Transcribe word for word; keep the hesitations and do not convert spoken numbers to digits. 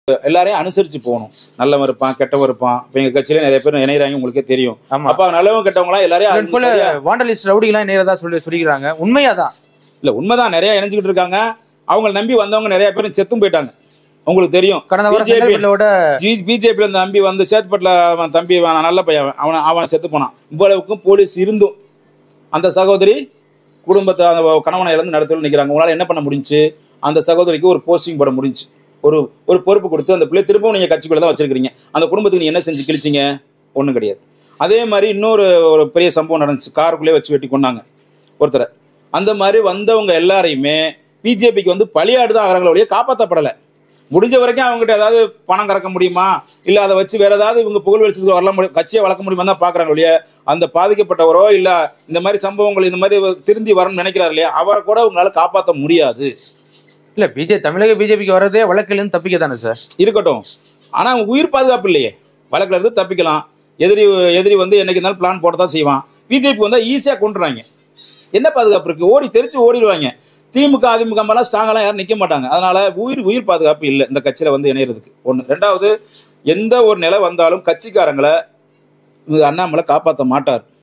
எல்லாரையும் அனுசரிச்சு போகணும். நல்லவன் இருப்பான், கெட்டவன் இருப்பான். இப்போ எங்க கட்சியில நிறைய பேர் இணையறாங்க, உங்களுக்கே தெரியும். அப்ப நல்லவன் கெட்டவங்களாம் எல்லாரையும் வாண்டலிஸ்ட் ரவுடிகளாம் இணையறதா சொல்லி சொல்லிக்கிறாங்க. உண்மையாதான் இல்ல, உண்மைதான். நிறைய இணைஞ்சுக்கிட்டு இருக்காங்க. அவங்களை நம்பி வந்தவங்க நிறைய பேரும் செத்தும் போயிட்டாங்க. உங்களுக்கு தெரியும். கடந்த வாரம் பிஜேபி தம்பி வந்து சேத்பட்ல அவன் தம்பி நல்ல பையன், அவன் அவன் செத்து போனான். இவ்வளவுக்கும் போலீஸ் இருந்தும் அந்த சகோதரி குடும்பத்தை அந்த கணவனை இழந்து நடத்தல நிற்கிறாங்க. உங்களால் என்ன பண்ண முடிஞ்சு? அந்த சகோதரிக்கு ஒரு போஸ்டிங் போட முடிஞ்சு, ஒரு ஒரு பொறுப்பு கொடுத்து அந்த பிள்ளை திரும்பவும் நீங்கள் கட்சிக்குள்ள தான் வச்சிருக்கீங்க. அந்த குடும்பத்துக்கு நீ என்ன செஞ்சு கிழிச்சிங்க? ஒன்றும் கிடையாது. அதே மாதிரி இன்னொரு ஒரு பெரிய சம்பவம் நடந்துச்சு. காருக்குள்ளே வச்சு வெட்டி கொண்டாங்க ஒருத்தரை. அந்த மாதிரி வந்தவங்க எல்லாரையுமே பிஜேபிக்கு வந்து பலியாடு தான் ஆகிறாங்களோ ஒழிய காப்பாற்றப்படலை. முடிஞ்ச வரைக்கும் அவங்ககிட்ட ஏதாவது பணம் கறக்க முடியுமா, இல்லை அதை வச்சு வேற ஏதாவது இவங்க புகழ் வெளிச்சத்துக்கு வரலாம் முடியும், கட்சியை வளர்க்க முடியுமா தான் பார்க்குறாங்க இல்லையா. அந்த பாதிக்கப்பட்டவரோ இல்லை இந்த மாதிரி சம்பவங்கள் இந்த மாதிரி திருந்தி வரணும்னு நினைக்கிறார் இல்லையா, அவரை கூட உங்களால் காப்பாற்ற முடியாது. இல்லை, பிஜே தமிழக பிஜேபிக்கு வரதே வழக்கிலிருந்து தப்பிக்க தானே சார் இருக்கட்டும். ஆனால் உயிர் பாதுகாப்பு இல்லையே. வழக்கில் இருந்து தப்பிக்கலாம். எதிரி எதிரி வந்து என்னைக்கு இருந்தாலும் பிளான் போட்டு தான் செய்வான். பிஜேபி வந்தால் ஈஸியாக கொண்டுறாங்க. என்ன பாதுகாப்பு இருக்குது? ஓடி தெரிச்சு ஓடிடுவாங்க. திமுக அதிமுக மேலாம் ஸ்ட்ராங்கெல்லாம் யாரும் நிற்க மாட்டாங்க. அதனால உயிர் உயிர் பாதுகாப்பு இல்லை இந்த கட்சியில் வந்து இணையறதுக்கு. ஒன்று. ரெண்டாவது, எந்த ஒரு நிலை வந்தாலும் கட்சிக்காரங்களை அண்ணாமலை காப்பாற்ற மாட்டார்.